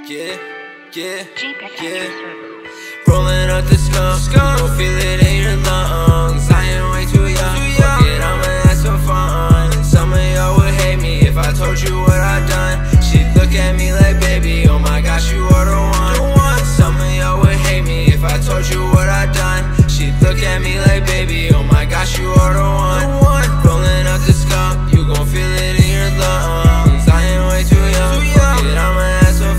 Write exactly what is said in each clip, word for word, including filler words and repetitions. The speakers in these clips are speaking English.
yeah, yeah, yeah. Rolling up the skunk, skunk, don't feel it in your lungs. I am way too young, fuck it, I'ma have some fun. Some of y'all would hate me if I told you what I done. She'd look at me like, baby, oh my gosh, you are the one. Some of y'all would hate me if I told you what I done. She'd look at me like, baby, oh my gosh, you are the one. Rolling up the skunk, you gon' feel it in your lungs. I am way too young, fuck it, I'ma have some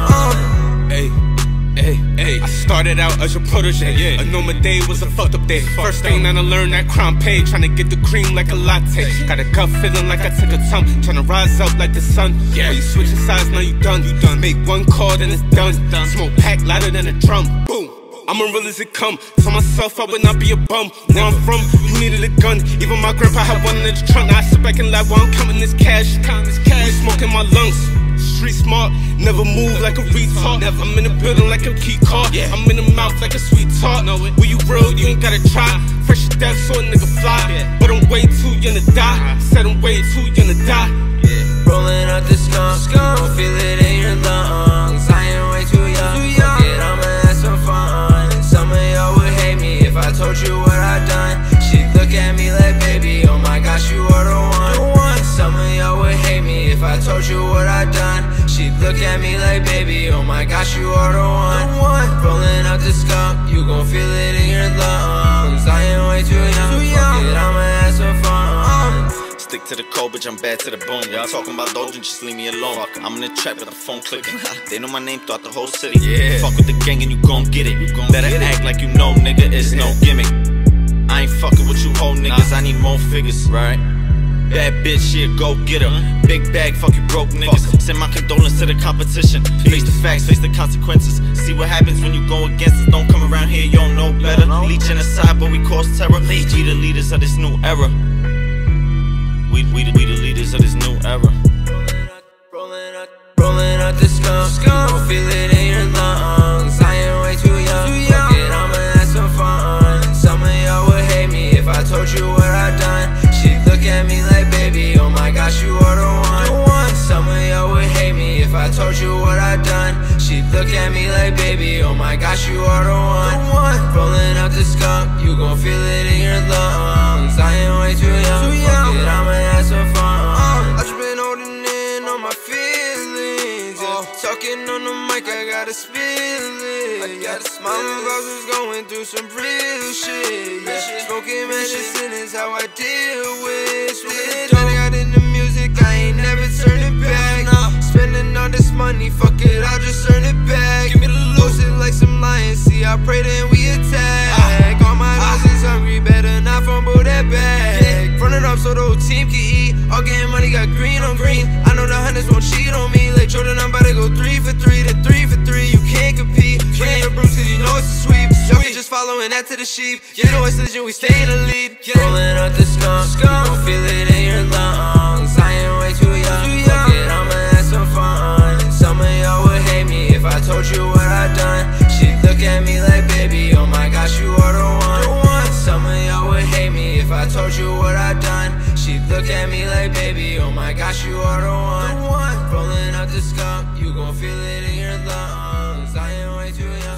fun. Hey, hey, hey. I started out as your protege, yeah. I know my day was a fucked up day. First thing that I learned that crown pay, tryna get the cream like a latte. Got a gut feeling like I took a tump, tryna rise up like the sun. Yeah, you switching sides, now you done. You done. Make one call, then it's done. Smoke pack louder than a drum. Boom. I'm as real as it come. Told myself I would not be a bum. Where I'm from, you needed a gun. Even my grandpa had one in the trunk. Now I sit back and laugh while I'm counting this cash. We smoking my lungs. Street smart, never move like a retard. I'm in the building like a key card. I'm in the mouth like a sweet tart. Where you real, you ain't gotta try. Fresh as death, so a nigga fly. But I'm way too young to die. Said I'm way too young to die. Rolling up the skunk, skunk, don't feel it in your lungs. I am way too young, fuck it, I'ma have some fun. Some of y'all would hate me if I told you what I done. She'd look at me like, baby, oh my gosh, you are the one. Some of y'all would hate me if I told you what I done. She'd look at me like, baby, oh my gosh, you are the one. Rolling up the skunk, you gon' feel it in your lungs. I am way too young, fuck it, I'ma have some fun. Stick to the code, bitch, I'm bad to the bone. Y'all talking about Doja, just leave me alone. Fuck, I'm in the trap with the phone clicking. They know my name throughout the whole city. Yeah. Fuck with the gang and you gon' get it. You gon' Better act it. Like you know, nigga, it's no gimmick. I ain't fucking with you whole niggas, nah. I need more figures, right? Bad bitch, yeah, go get her. Big bag, fuck you broke niggas. Fuck. Send my condolences to the competition. Face the facts, face the consequences. See what happens when you go against us. Don't come around here, you don't know better. Leeching aside, but we cause terror. We the leaders of this new era. We, we, the, we the leaders of this new era. Rolling up, rolling up the skunk, skunk, don't feel it in your lungs. I am way too young, fuck it, I'ma have some fun. Some of y'all would hate me if I told you what I done. She'd look at me like, baby, oh my gosh, you are the one. Some of y'all would hate me if I told you what I done. She'd look at me like, baby, oh my gosh, you are the one. Rolling up the skunk, you gon' feel it in your lungs. I am way too young, fuck it, I'ma have some fun. I just been holding in on my feelings, yeah. Talking on the mic, I gotta spill it, yeah. Mama boss was going through some real shit, yeah. Smoking medicine is how I deal with it. When I got into music, I ain't never turning back. Spending all this money, fuck it, I'll just turn it back. Give me the loot, it like some lions, see I pray then we attack. All my dogs is hungry, better not fumble that bag. Run it up so the whole team can eat. All getting money, got green on green. I know the hunters won't cheat on me. Like Jordan, I'm about to go three for three, then three for three. You can't compete. Bring the brooms cause you know it's a sweep. Y'all can just following that to the sheep. You know it's legit, we stay in the lead. Rolling up the skunk, skunk, don't feel it in your lungs. I am way too young, fuck it, I'ma have some fun. Some of y'all would hate me if I told you what I done. She'd look at me like, baby, oh my gosh, you are the one. Some of y'all would hate me if I told you what I done. She'd look at me like, baby, oh my gosh, you are the one. Rolling up the skunk, you gon' feel it in your lungs. I am way too young.